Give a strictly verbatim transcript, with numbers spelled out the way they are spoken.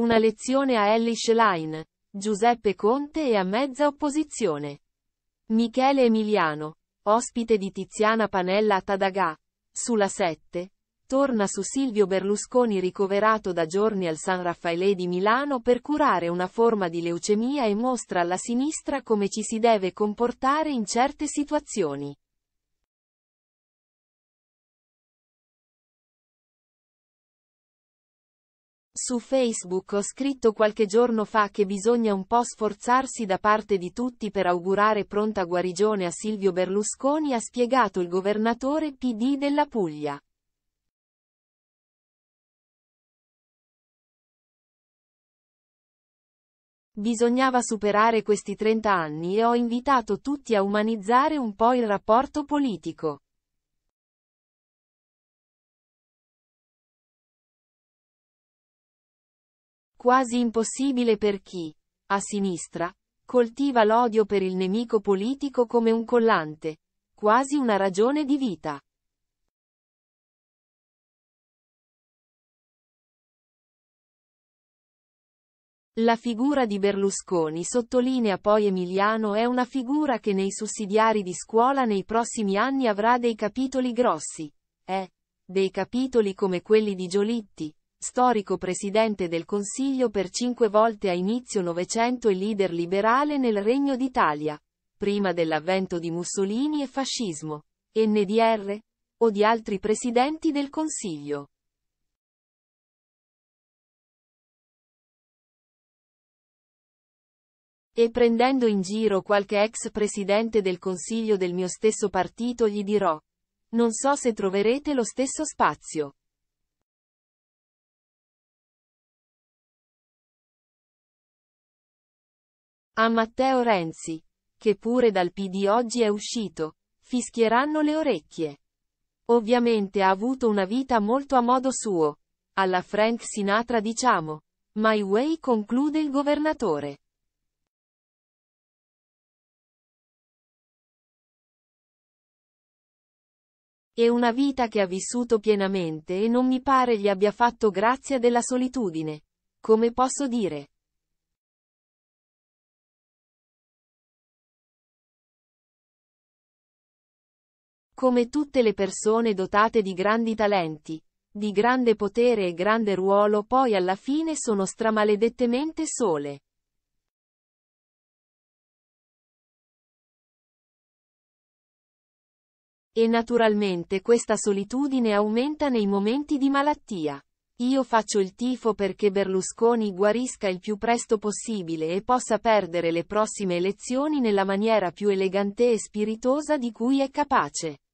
Una lezione a Elly Schlein, Giuseppe Conte e a mezza opposizione. Michele Emiliano, ospite di Tiziana Panella a Tadagà. Sulla sette, torna su Silvio Berlusconi ricoverato da giorni al San Raffaele di Milano per curare una forma di leucemia e mostra alla sinistra come ci si deve comportare in certe situazioni. Su Facebook ho scritto qualche giorno fa che bisogna un po' sforzarsi da parte di tutti per augurare pronta guarigione a Silvio Berlusconi, ha spiegato il governatore P D della Puglia. Bisognava superare questi trenta anni e ho invitato tutti a umanizzare un po' il rapporto politico. Quasi impossibile per chi, a sinistra, coltiva l'odio per il nemico politico come un collante, quasi una ragione di vita. La figura di Berlusconi, sottolinea poi Emiliano, è una figura che nei sussidiari di scuola nei prossimi anni avrà dei capitoli grossi. Eh, dei capitoli come quelli di Giolitti, storico presidente del Consiglio per cinque volte a inizio Novecento e leader liberale nel Regno d'Italia, prima dell'avvento di Mussolini e fascismo, N D R, o di altri presidenti del Consiglio. E prendendo in giro qualche ex presidente del Consiglio del mio stesso partito gli dirò: non so se troverete lo stesso spazio. A Matteo Renzi, che pure dal P D oggi è uscito, fischieranno le orecchie. Ovviamente ha avuto una vita molto a modo suo. Alla Frank Sinatra diciamo. My way, conclude il governatore. E una vita che ha vissuto pienamente e non mi pare gli abbia fatto grazia della solitudine. Come posso dire? Come tutte le persone dotate di grandi talenti, di grande potere e grande ruolo, poi alla fine sono stramaledettamente sole. E naturalmente questa solitudine aumenta nei momenti di malattia. Io faccio il tifo perché Berlusconi guarisca il più presto possibile e possa perdere le prossime elezioni nella maniera più elegante e spiritosa di cui è capace.